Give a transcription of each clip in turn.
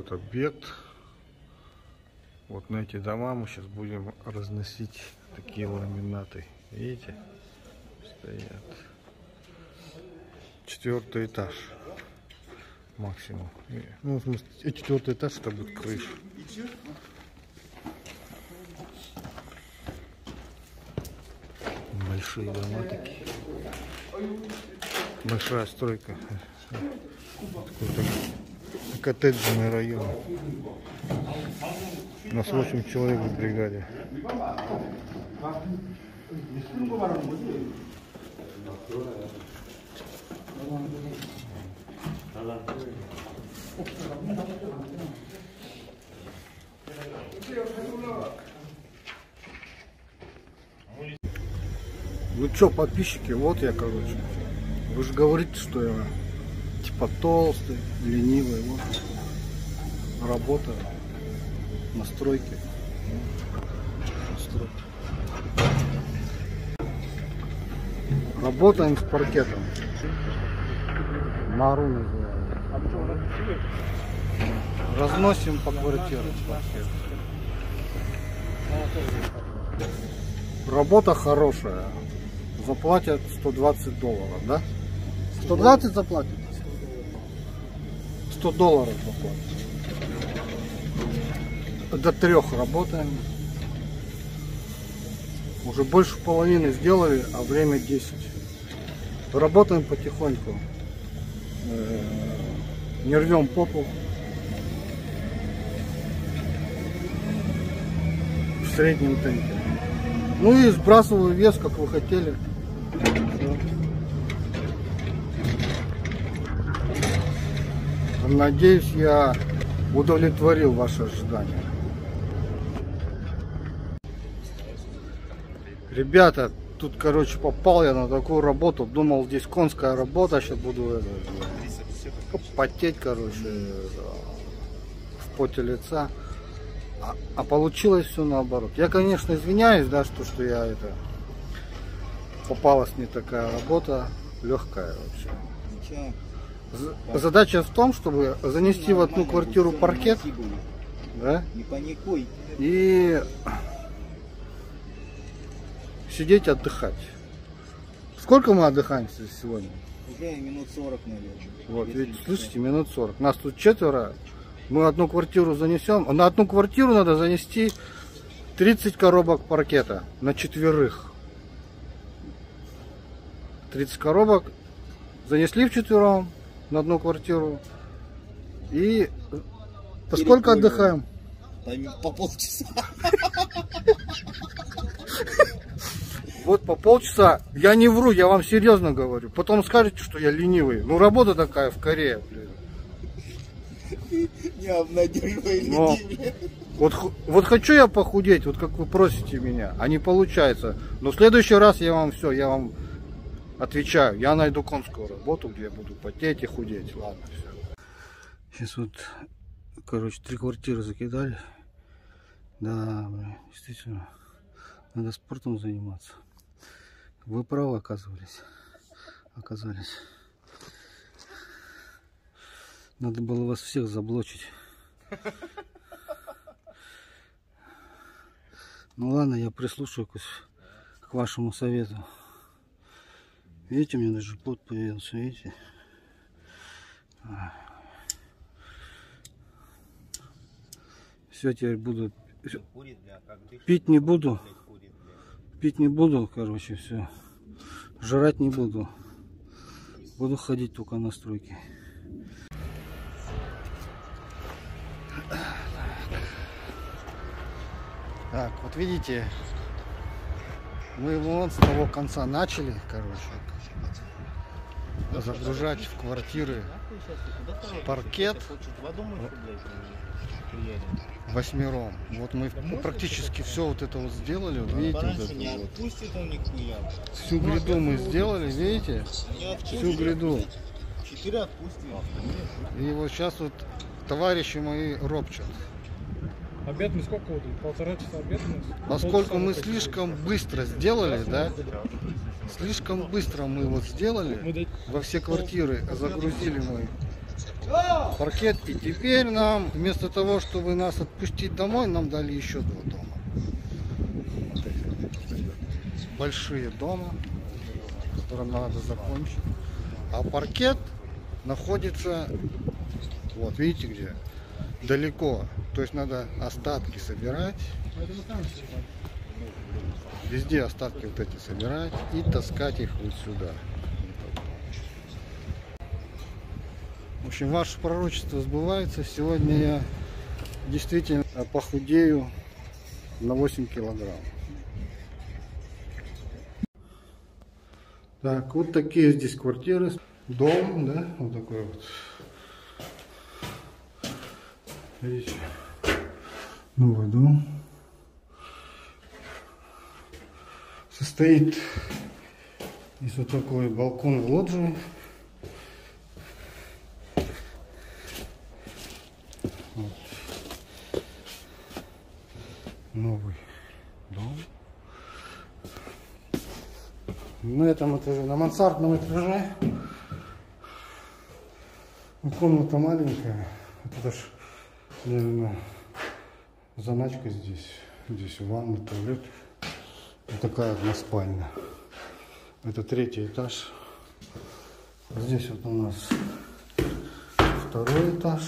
вот объект. Вот на эти дома мы сейчас будем разносить такие ламинаты. Видите? Стоят. 4-й этаж. Максимум. Ну, в смысле, 4-й этаж это будет крыша. Большие дома такие. Большая стройка. Какой-то коттеджный район. У нас 8 человек в бригаде. Ну чё, подписчики, вот я, короче. Вы же говорите, что я типа толстый, ленивый. Вот. Работа на стройке. Работаем с паркетом. Мару называется. Разносим по квартирам паркет. Работа хорошая. Заплатят $120, да? 120 заплатят? $100 заплатят. До 3 работаем. Уже больше половины сделали, а время 10. Работаем потихоньку. Не рвем попу. В среднем темпе. Ну и сбрасываю вес, как вы хотели. Надеюсь, я удовлетворил ваши ожидания. Ребята, тут, короче, попал я на такую работу. Думал, здесь конская работа. Сейчас буду потеть, короче, в поте лица. А получилось все наоборот. Я, конечно, извиняюсь, да, что я это... Попалась не такая работа. Легкая вообще. Задача в том, чтобы занести в одну квартиру паркет. Да? И... сидеть, отдыхать. Сколько мы отдыхаем сегодня? Уже минут 40, наверное. Вот, видите, слышите, минут 40. Нас тут 4. Мы одну квартиру занесем. На одну квартиру надо занести 30 коробок паркета на 4. 30 коробок занесли вчетвером на одну квартиру. И сколько отдыхаем? По полчаса. Вот по полчаса. Я не вру, я вам серьезно говорю. Потом скажете, что я ленивый. Ну, работа такая в Корее, блин. Не обнадеживай Но вот хочу я похудеть, вот как вы просите меня, а не получается. Но в следующий раз я вам отвечаю. Я найду конскую работу, где я буду потеть и худеть. Ладно, все. Сейчас вот, короче, 3 квартиры закидали. Да, блин, действительно, надо спортом заниматься. Вы правы оказались. Надо было вас всех заблочить. Ну ладно, я прислушаюсь к вашему совету. Видите, у меня даже пот появился, видите? Все, теперь буду... Пить не буду. Пить не буду, короче, все. Жрать не буду. Буду ходить только на стройке. Так, вот видите, мы вон с того конца начали, короче, загружать в квартиры паркет 8. Вот мы практически все вот это вот сделали, вот видите, вот всю гряду мы сделали, видите, всю гряду. И вот сейчас вот товарищи мои ропчат. Обед мы сколько вот? 1,5 часа обед у нас? Поскольку мы слишком быстро сделали, да? Слишком быстро мы вот сделали. Во все квартиры загрузили мы паркет. И теперь нам, вместо того, чтобы нас отпустить домой, нам дали еще 2 дома. Вот эти большие дома, которые надо закончить. А паркет находится, вот видите где, далеко. То есть надо остатки собирать. Везде остатки вот эти собирать и таскать их вот сюда. В общем, ваше пророчество сбывается. Сегодня я действительно похудею на 8 килограмм. Так, вот такие здесь квартиры. Дом, да, вот такой вот. Видите, новый дом. Состоит из вот такой балкона лоджии. Вот. Новый дом. На этом этаже, на мансардном этаже. Комната маленькая. Это ж, наверное, заначка здесь. Здесь ванна, туалет. Вот такая одна спальня. Это 3-й этаж. Здесь вот у нас 2-й этаж.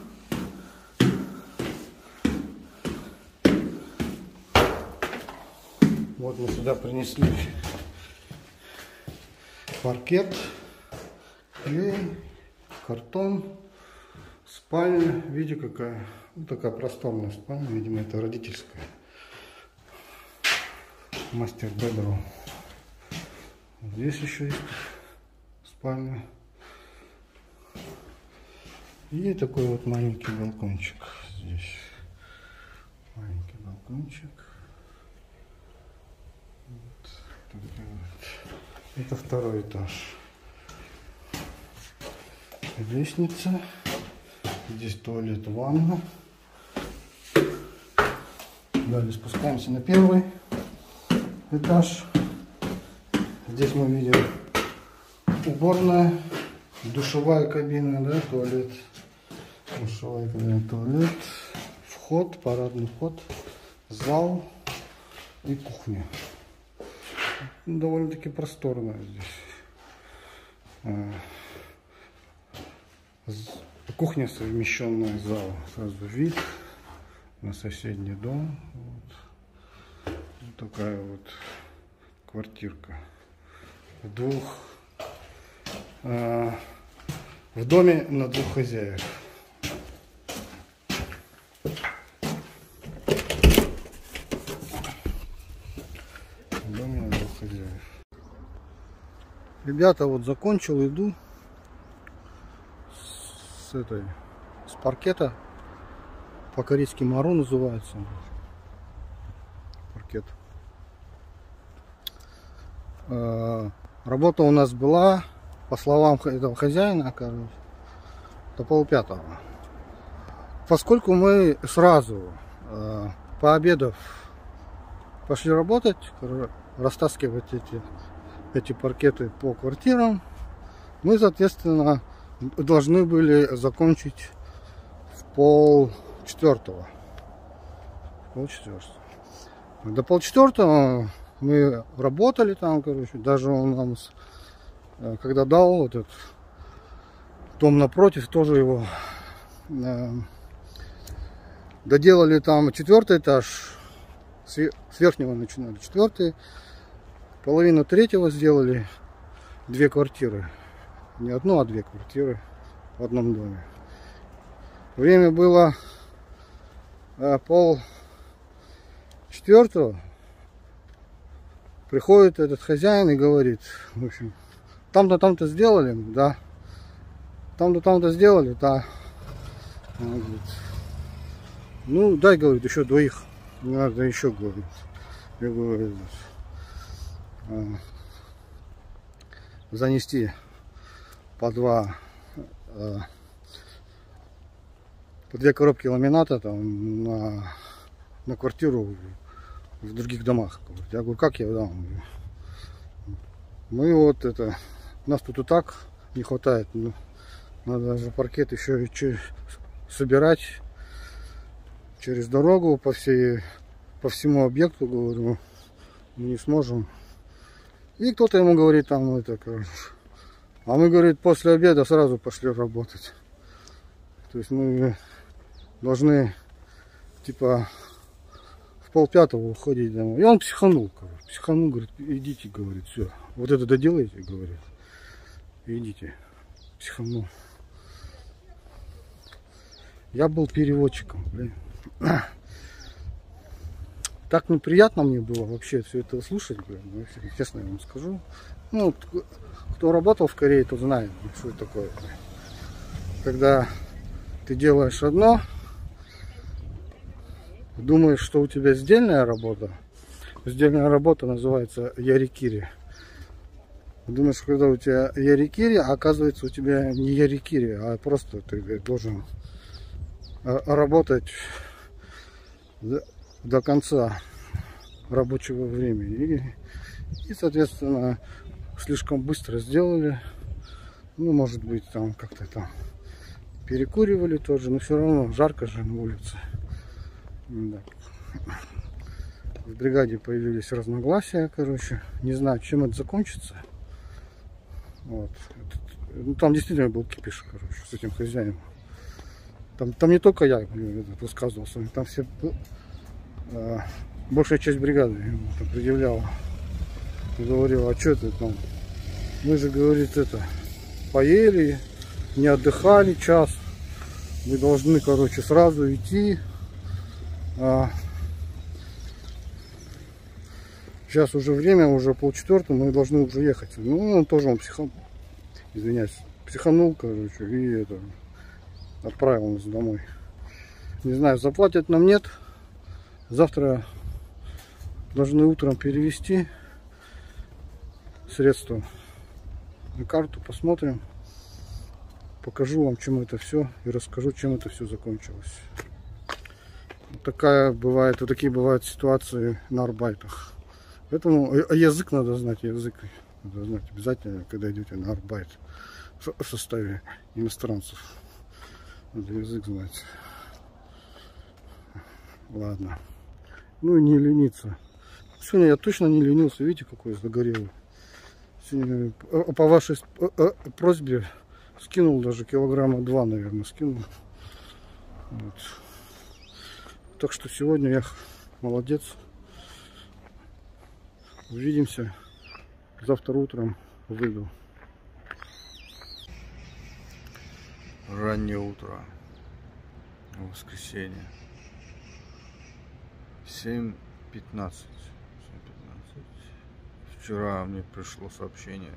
Вот мы сюда принесли паркет, клей, картон, спальня. Видите, какая? Вот такая просторная спальня. Видимо, это родительская. Мастер бедрум. Здесь еще есть спальня. И такой вот маленький балкончик здесь. Маленький балкончик. Вот. Это 2-й этаж. Лестница. Здесь туалет, ванна. Далее спускаемся на 1-й этаж. Здесь мы видим уборная, душевая кабина, да, туалет, душевая кабина, туалет, вход, парадный вход, зал и кухня. Довольно-таки просторная здесь. Кухня совмещенная с залом. Сразу вид на соседний дом. Вот. Вот такая вот квартирка. В доме на 2 хозяев. В доме на 2 хозяев. Ребята, вот закончил, иду с паркета. По-корейски мару называется паркет. Работа у нас была, по словам этого хозяина, короче, до 4:30. Поскольку мы сразу, пообедав, пошли работать, растаскивать эти паркеты по квартирам, мы, соответственно, должны были закончить в 3:30. До 3:30 мы работали там, короче, даже он нам, когда дал вот этот дом напротив, тоже его доделали там 4-й этаж, с верхнего начинали 4-й, половину 3-го сделали, 2 квартиры, не одну, а 2 квартиры в одном доме. Время было 3:30. Приходит этот хозяин и говорит, в общем, там-то, там-то сделали, да. Там-то, там-то сделали, да. Он говорит, ну, дай, говорит, еще 2. Не надо еще, говорит. Я говорю, занести по 2 коробки ламината там на квартиру в других домах. Я говорю, как я дам? Мы вот это, нас тут и так не хватает, ну, Надо же паркет еще и собирать через дорогу по всему объекту, говорю, мы не сможем. И кто-то ему говорит, там, это, короче. А мы, говорит, после обеда сразу пошли работать. То есть мы должны, типа, в 4:30 уходить домой. И он психанул, короче. Психанул, говорит, идите, говорит, все. Вот это доделайте, говорит. Идите. Психанул. Я был переводчиком, блин. Так неприятно мне было вообще все это слушать, блин, честно я вам скажу. Ну, кто работал в Корее, тот знает, что это такое. Когда ты делаешь одно, думаешь, что у тебя сдельная работа. Сдельная работа называется ярикири. Думаешь, когда у тебя ярикири, а оказывается у тебя не ярикири, а просто ты должен работать до конца рабочего времени. И соответственно, слишком быстро сделали. Ну, может быть, там как-то там перекуривали тоже, но все равно жарко же на улице. Да. В бригаде появились разногласия, короче. Не знаю, чем это закончится. Вот. Ну, там действительно был кипиш, короче, с этим хозяином. Там не только я высказывался, там все, большая часть бригады ему предъявляла. Говорила, а что это там? Мы же, говорит, это, поели, не отдыхали час. Мы должны, короче, сразу идти. Сейчас уже время, уже 3:30, мы должны уже ехать. Ну, он тоже, психанул, извиняюсь, психанул, короче, и это, отправил нас домой. Не знаю, заплатят нам, нет. Завтра должны утром перевести средства на карту, посмотрим. Покажу вам, чем это все, и расскажу, чем это все закончилось. Вот такая бывает, вот такие бывают ситуации на арбайтах. Поэтому язык надо знать, язык надо знать обязательно, когда идете на арбайт в составе иностранцев. Надо язык знать. Ладно. Ну и не лениться. Сегодня я точно не ленился. Видите, какой я загорелый. Сегодня, по вашей просьбе скинул даже 2 килограмма, наверное, скинул. Вот. Так что сегодня я молодец. Увидимся. Завтра утром выйду. Раннее утро. Воскресенье. 7:15. Вчера мне пришло сообщение.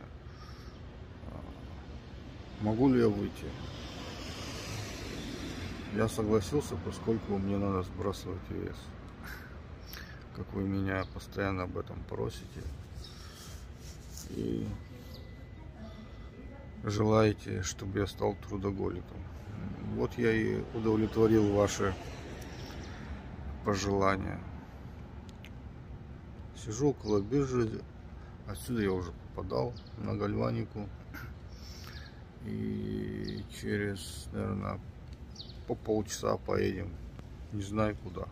Могу ли я выйти? Я согласился, поскольку мне надо сбрасывать вес. Как вы меня постоянно об этом просите. И желаете, чтобы я стал трудоголиком. Вот я и удовлетворил ваши пожелания. Сижу около биржи. Отсюда я уже попадал на гальванику. И через, наверное, по полчаса поедем. Не знаю куда.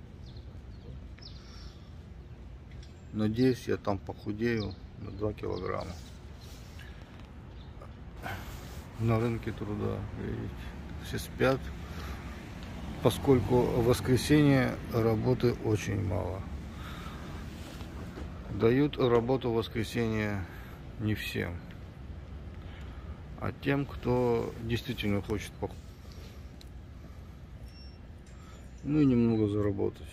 Надеюсь, я там похудею на 2 килограмма. На рынке труда, видите, все спят, поскольку в воскресенье работы очень мало. Дают работу в воскресенье не всем, а тем, кто действительно хочет ну и немного заработать.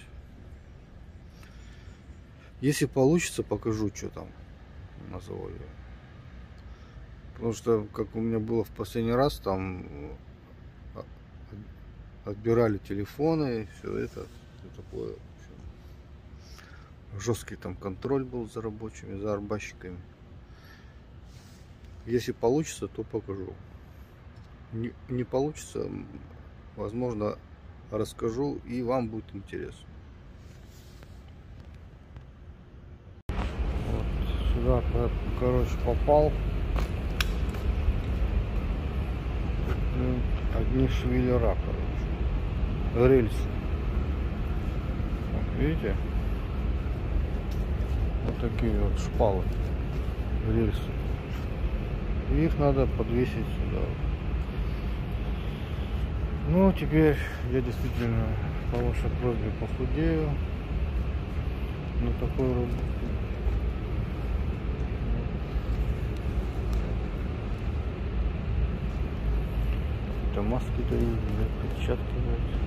Если получится, покажу, что там на заводе. Потому что, как у меня было в последний раз, там отбирали телефоны, все это, все такое. Жесткий там контроль был за рабочими, за арбатчиками. Если получится, то покажу. Не получится, возможно, расскажу, и вам будет интересно. Вот сюда, короче, попал. одни швеллера, короче. Рельсы. Вот, видите? Вот такие вот шпалы. Рельсы. И их надо подвесить сюда. Ну, теперь я действительно по вашей просьбе похудею на такую работу. Это маски-то есть, перчатки есть.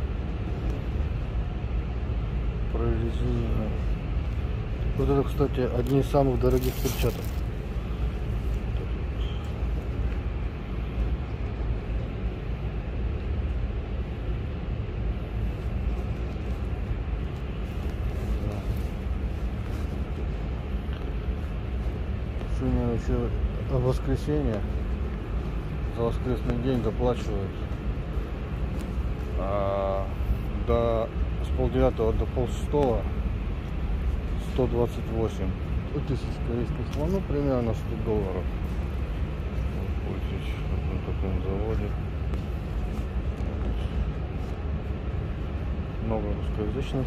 Прорезиненные. Вот это, кстати, одни из самых дорогих перчаток. Сегодня еще воскресенье, за воскресный день доплачивают с 8:30 до 5:30 128 тысяч корейских вон, ну примерно $100. Пользуюсь на таком заводе. Много русскоязычных.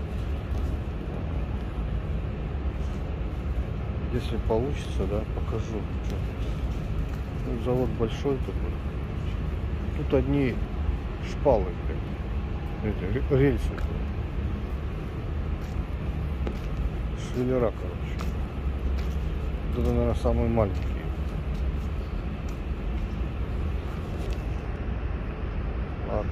Если получится, да, покажу. Ну, завод большой такой. Тут одни шпалы, эти рельсы. Швеллера, короче. Это, наверное, самые маленькие. Ладно.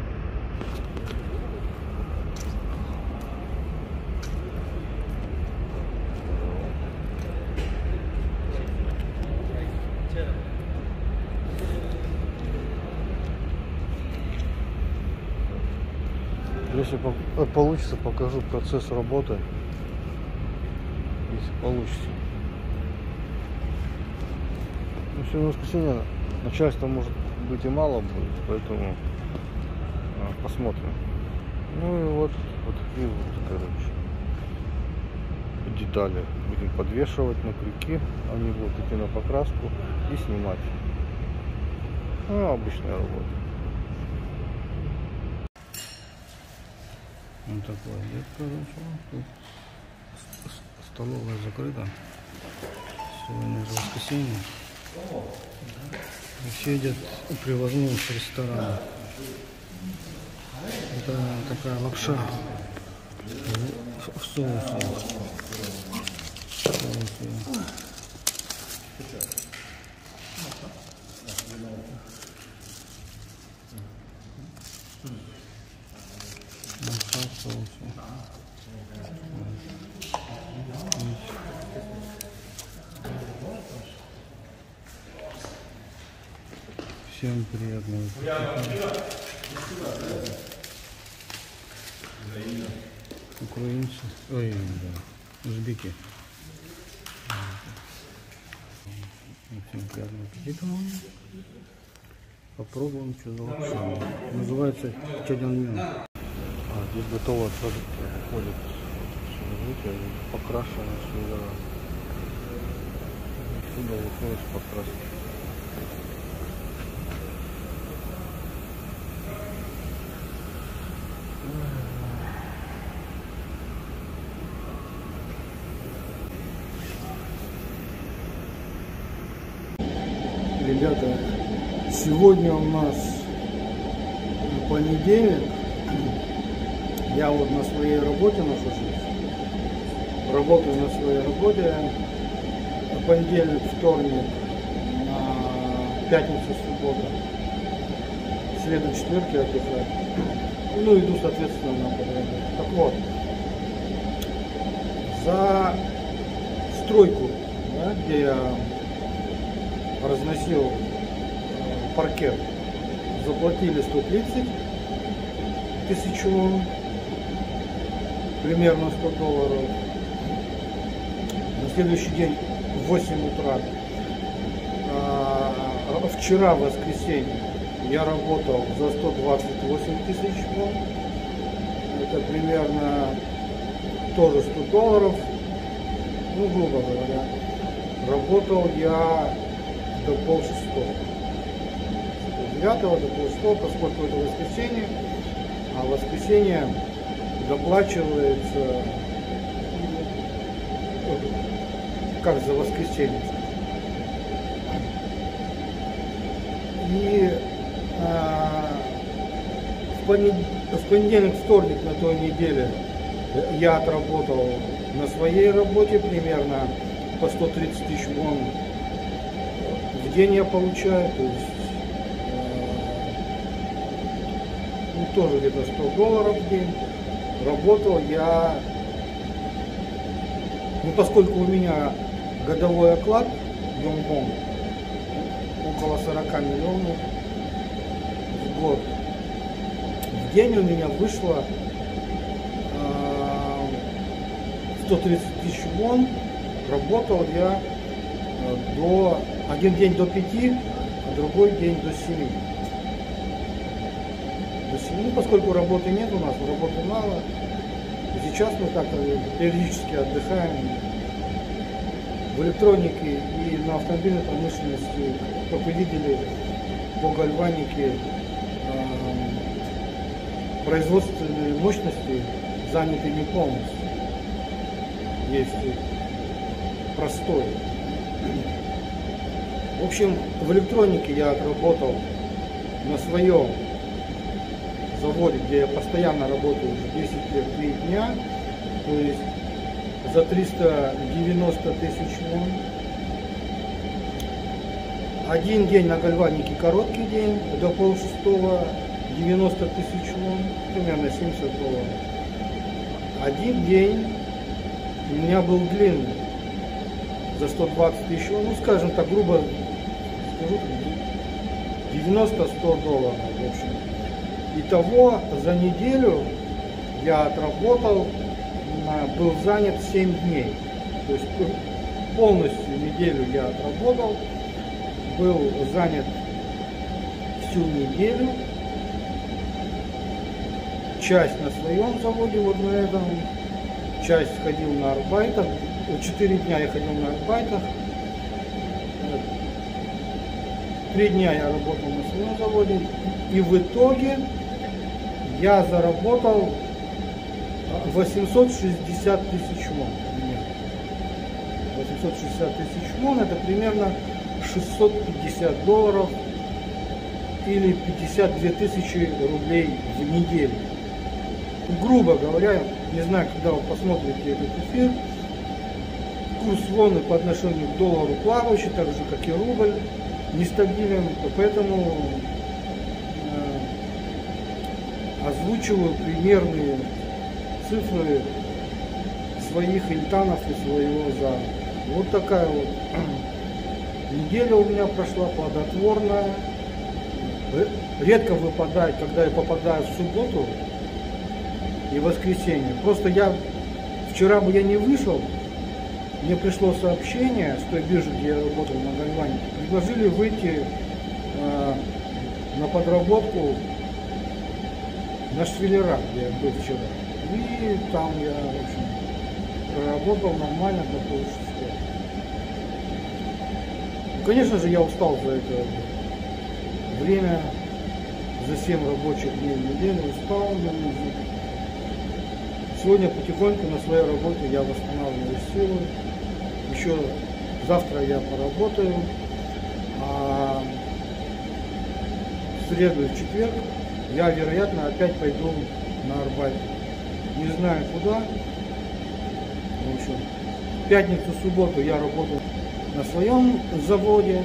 Если получится, покажу процесс работы. Если получится. Ну, сегодня воскресенье, начальства может быть и мало будет, поэтому посмотрим. Ну и вот такие вот, короче, детали будем подвешивать на крюки. Они будут идти на покраску и снимать. Ну, обычная работа. Вот такой обед, короче. Столовая закрыта. Сегодня же воскресенье. И все едят привозные с ресторана. Это такая лапша в соусе. Всем приятного аппетита. Украинцы, ой, да, узбеки. Всем приятного аппетита. Попробуем, что за лапша. Называется чадянмён. Здесь готовые продукты выходят. Видите, покрашены швеллера. Отсюда выходит покраска. Ребята, сегодня у нас понедельник. Я вот на своей работе нахожусь. Работаю на своей работе. Понедельник, вторник, пятница, суббота. В среду, четверг я отдыхаю. Ну, иду, соответственно, на подработку. Так вот, за стройку, да, где я разносил паркет, заплатили 130 тысяч вон, примерно $100. На следующий день в 8 утра, вчера в воскресенье, я работал за 128 тысяч вон. Это примерно тоже $100. Ну, грубо говоря, работал я до 5:30. 9 до пол-6, поскольку это воскресенье, а в воскресенье доплачивается, как за воскресенье. И в понедельник, вторник на той неделе я отработал на своей работе примерно по 130 тысяч вон в день я получаю, то есть тоже где-то 100 долларов в день. Работал я, поскольку у меня годовой оклад Гонконг около 40 миллионов в год, в день у меня вышло 130 тысяч вон. Работал я один день до 5, а другой день до 7. Поскольку работы нет у нас, работы мало. Сейчас мы как-то периодически отдыхаем в электронике и на автомобильной промышленности, как вы видели, по гальванике производственные мощности заняты не полностью. Есть простой. В общем, в электронике я отработал на своем заводе, где я постоянно работаю уже 10 лет, 3 дня, то есть за 390 тысяч вон. Один день на гальванике короткий день, до пол-6, 90 тысяч вон, примерно 70 долларов. Один день у меня был длинный, за 120 тысяч, скажем так, грубо скажу, 90-100 долларов, в общем. Итого за неделю я отработал, был занят 7 дней. То есть полностью неделю я отработал, был занят всю неделю. Часть на своем заводе, вот на этом, часть ходил на арбайтах. 4 дня я ходил на арбайтах. 3 дня я работал на своем заводе. И в итоге я заработал 860 тысяч вон. 860 тысяч вон, это примерно 650 долларов или 52 тысячи рублей в неделю. Грубо говоря, не знаю, когда вы посмотрите этот эфир, курс воны по отношению к доллару плавающий, так же как и рубль, нестабилен, поэтому озвучиваю примерные цифры своих интанов и своего заработка. Вот такая вот неделя у меня прошла плодотворная. Редко выпадает, когда я попадаю в субботу и воскресенье. Просто вчера бы я не вышел, мне пришло сообщение с той биржи, где я работал на гальванике. Предложили выйти на подработку на швеллера, где я был вчера. И там я, в общем, проработал нормально до пол-6. Конечно же, я устал за это время, за 7 рабочих дней в неделю устал. Сегодня потихоньку на своей работе я восстанавливаю силы. Еще завтра я поработаю, а в среду и в четверг я, вероятно, опять пойду на арбайт. Не знаю куда. В общем, в пятницу, субботу я работаю на своем заводе.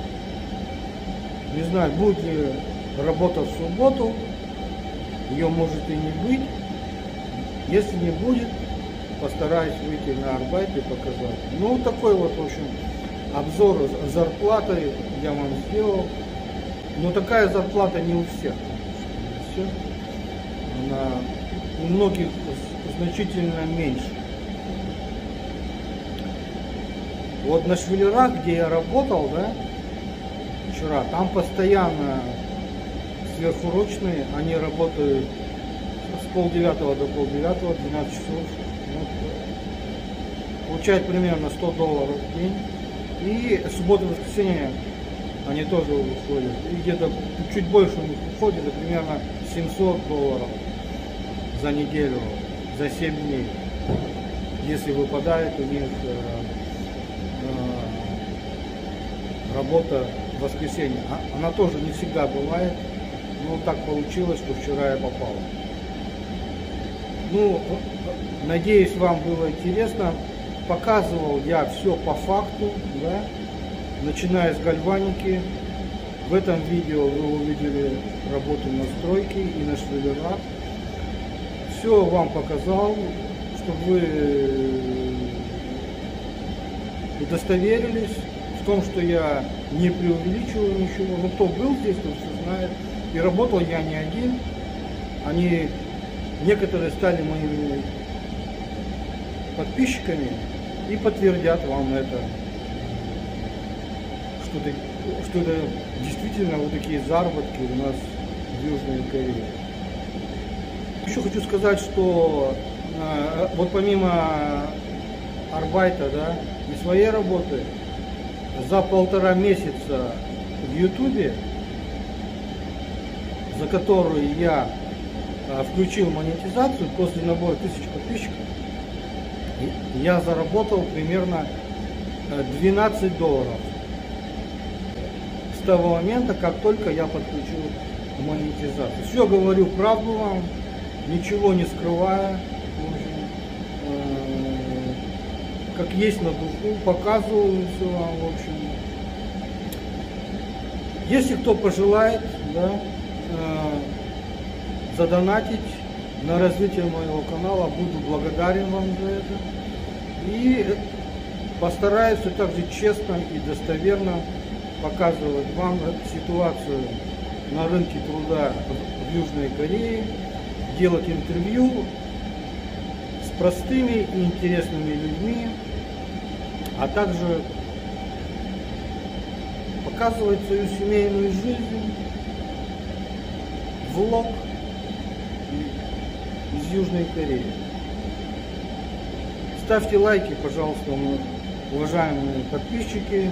Не знаю, будет ли работа в субботу. Ее может и не быть. Если не будет, постараюсь выйти на арбайт и показать. Ну, такой вот, в общем, обзор зарплаты я вам сделал. Но такая зарплата не у всех. Все. Она у многих значительно меньше. Вот на швеллерах, где я работал, да, вчера, там постоянно сверхурочные, они работают с 8:30 до 9:30, 12 часов. Получают примерно 100 долларов в день. И суббота и воскресенье они тоже уходят. И где-то чуть больше у них уходит, это примерно $700 за неделю, за 7 дней. Если выпадает у них работа в воскресенье. Она тоже не всегда бывает, но так получилось, что вчера я попал. Ну, надеюсь, вам было интересно. Показывал я все по факту, да, начиная с гальваники. В этом видео вы увидели работу на стройке и на швеллерах. Все вам показал, чтобы вы удостоверились в том, что я не преувеличиваю ничего. Ну, кто был здесь, тот все знает. И работал я не один. Некоторые стали моими подписчиками и подтвердят вам это, что это действительно вот такие заработки у нас в Южной Корее. Еще хочу сказать, что вот помимо арбайта, да, и своей работы, за 1,5 месяца в Ютубе, за которую я включил монетизацию, после набора 1000 подписчиков, я заработал примерно $12 с того момента, как только я подключил монетизацию. Все говорю правду вам, ничего не скрывая, как есть на духу, показываю все вам, в общем. Если кто пожелает, да, задонатить на развитие моего канала, буду благодарен вам за это. И постараюсь также честно и достоверно показывать вам ситуацию на рынке труда в Южной Корее, делать интервью с простыми и интересными людьми, а также показывать свою семейную жизнь, влог из Южной Кореи. Ставьте лайки, пожалуйста, уважаемые подписчики.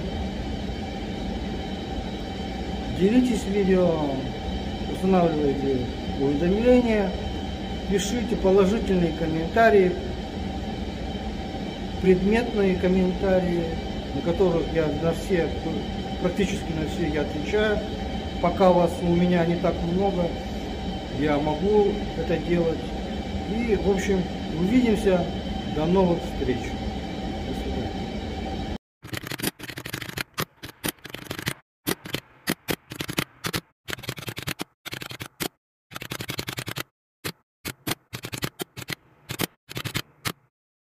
Делитесь видео, устанавливайте уведомления, пишите положительные комментарии, предметные комментарии, на которых я практически на все я отвечаю. Пока вас у меня не так много, я могу это делать. И, в общем, увидимся. До новых встреч.